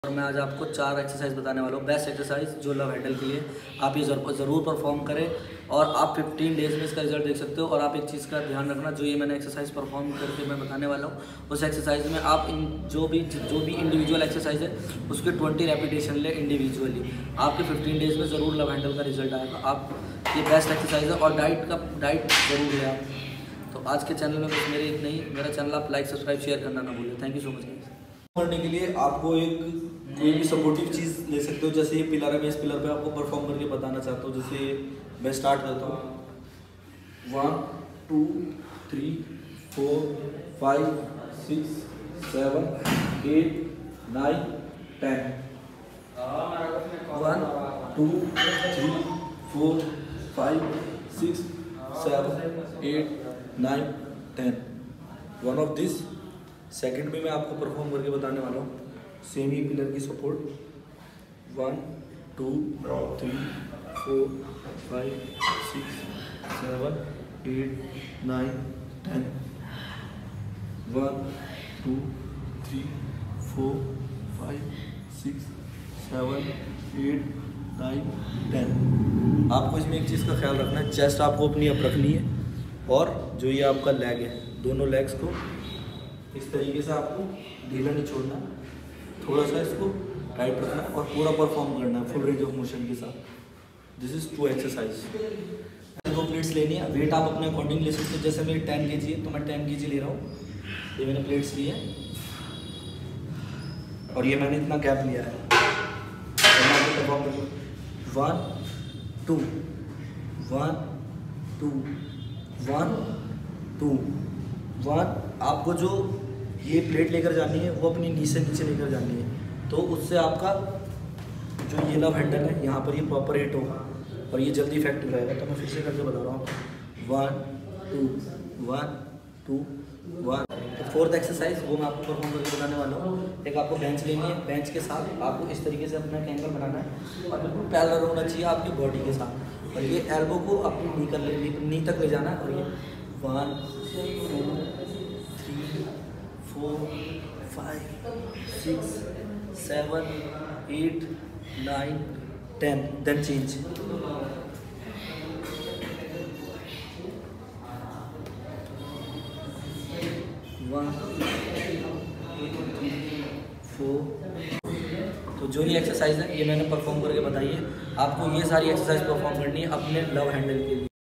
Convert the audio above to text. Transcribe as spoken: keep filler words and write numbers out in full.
और मैं आज आपको चार एक्सरसाइज बताने वाला हूँ, बेस्ट एक्सरसाइज जो लव हैंडल के लिए आप ये ज़रूर परफॉर्म करें और आप पंद्रह डेज़ में इसका रिजल्ट देख सकते हो। और आप एक चीज़ का ध्यान रखना, जो ये मैंने एक्सरसाइज परफॉर्म करके मैं बताने वाला हूँ, उस एक्सरसाइज में आप इन जो भी जो भी इंडिविजुअल एक्सरसाइज है उसके बीस रेपिटेशन ले इंडिविजुअली। आपके पंद्रह डेज़ में ज़रूर लव हैंडल का रिजल्ट आएगा। आप ये बेस्ट एक्सरसाइज है और डाइट का डाइट ज़रूर है आप। तो आज के चैनल में बस मेरे इतना ही। मेरा चैनल आप लाइक सब्सक्राइब शेयर करना ना भूलें। Thank you so much. करने के लिए आपको एक कोई भी सपोर्टिव चीज़ ले सकते हो, जैसे ये पिलर है, मैं इस पिलर पे आपको परफॉर्म करके बताना चाहता हूँ। जैसे मैं स्टार्ट करता हूँ, one two three four five six seven eight nine ten, one two three four five six seven eight nine ten. One of this second में मैं आपको परफॉर्म करके बताने वाला हूँ, सेम ही पिलर की support, one two three four five six seven eight nine ten, one two three four five six seven eight nine ten. आपको इसमें एक चीज़ का ख्याल रखना है, चेस्ट आपको अपनी अप रखनी है और जो ये आपका लेग है, दोनों लेग्स को इस तरीके से आपको ढीला नहीं छोड़ना, थोड़ा सा इसको टाइट रखना और पूरा परफॉर्म करना है फुल रेंज ऑफ मोशन के साथ। This is two exercise. दो प्लेट्स लेनी है, वेट आप अपने अकॉर्डिंग ले सकते हो। जैसे मेरी टेन के जी है तो मैं टेन के जी ले रहा हूँ। ये मैंने प्लेट्स ली है और ये मैंने इतना गैप लिया है। परफॉर्म करूँ, one two one two one two one. आपको जो ये प्लेट लेकर जानी है वो अपनी नी से नीचे लेकर जानी है, तो उससे आपका जो ये लव हैंडल है यहाँ पर ये प्रॉपर हिट होगा और ये जल्दी इफेक्टिव रहेगा। तो मैं फिर से करके बता रहा हूँ, one two one two one. तो फोर्थ एक्सरसाइज वो मैं आपको परफॉर्म करके बताने वाला हूँ। एक आपको बेंच लेनी है, बेंच के साथ आपको इस तरीके से अपना एंगल बनाना है और बिल्कुल पैरेलल होना चाहिए आपकी बॉडी के साथ, और ये एल्बो को अपनी नी कर ले नी तक ले जाना है। और ये one two three four five six seven eight nine ten, then change. One two four. तो जो ये एक्सरसाइज है ये मैंने परफॉर्म करके बताई है। आपको ये सारी एक्सरसाइज परफॉर्म करनी है अपने लव हैंडल के लिए।